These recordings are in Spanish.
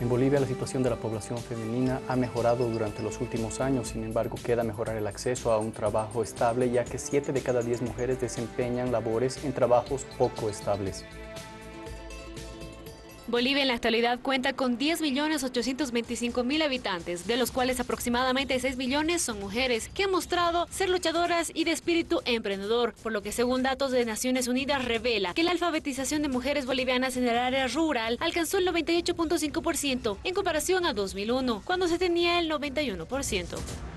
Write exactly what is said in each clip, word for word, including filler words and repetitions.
En Bolivia la situación de la población femenina ha mejorado durante los últimos años, sin embargo queda mejorar el acceso a un trabajo estable, ya que siete de cada diez mujeres desempeñan labores en trabajos poco estables. Bolivia en la actualidad cuenta con diez millones ochocientos veinticinco mil habitantes, de los cuales aproximadamente seis millones son mujeres, que han mostrado ser luchadoras y de espíritu emprendedor, por lo que según datos de Naciones Unidas revela que la alfabetización de mujeres bolivianas en el área rural alcanzó el noventa y ocho punto cinco por ciento en comparación a dos mil uno, cuando se tenía el noventa y uno por ciento.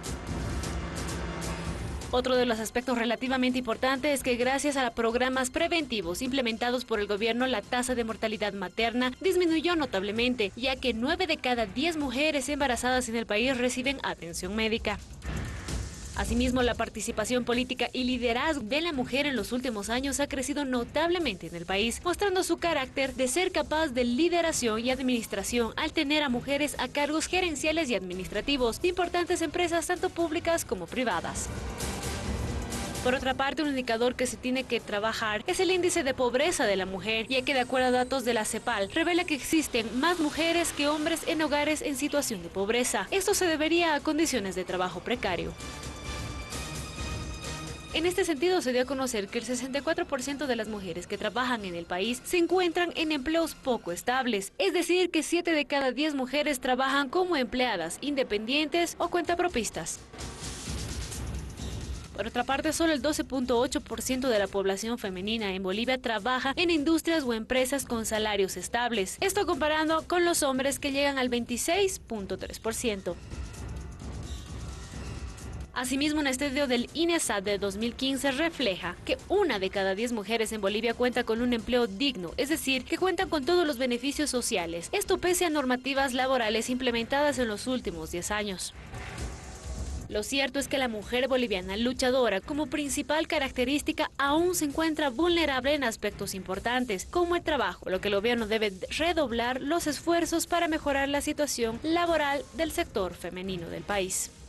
Otro de los aspectos relativamente importantes es que gracias a programas preventivos implementados por el gobierno, la tasa de mortalidad materna disminuyó notablemente, ya que nueve de cada diez mujeres embarazadas en el país reciben atención médica. Asimismo, la participación política y liderazgo de la mujer en los últimos años ha crecido notablemente en el país, mostrando su carácter de ser capaz de lideración y administración al tener a mujeres a cargos gerenciales y administrativos de importantes empresas tanto públicas como privadas. Por otra parte, un indicador que se tiene que trabajar es el índice de pobreza de la mujer, ya que de acuerdo a datos de la CEPAL, revela que existen más mujeres que hombres en hogares en situación de pobreza. Esto se debería a condiciones de trabajo precario. En este sentido, se dio a conocer que el sesenta y cuatro por ciento de las mujeres que trabajan en el país se encuentran en empleos poco estables, es decir, que siete de cada diez mujeres trabajan como empleadas independientes o cuentapropistas. Por otra parte, solo el doce punto ocho por ciento de la población femenina en Bolivia trabaja en industrias o empresas con salarios estables. Esto comparando con los hombres, que llegan al veintiséis punto tres por ciento. Asimismo, un estudio del INESAT de dos mil quince refleja que una de cada diez mujeres en Bolivia cuenta con un empleo digno, es decir, que cuentan con todos los beneficios sociales. Esto pese a normativas laborales implementadas en los últimos diez años. Lo cierto es que la mujer boliviana luchadora, como principal característica, aún se encuentra vulnerable en aspectos importantes, como el trabajo, lo que el gobierno debe redoblar los esfuerzos para mejorar la situación laboral del sector femenino del país.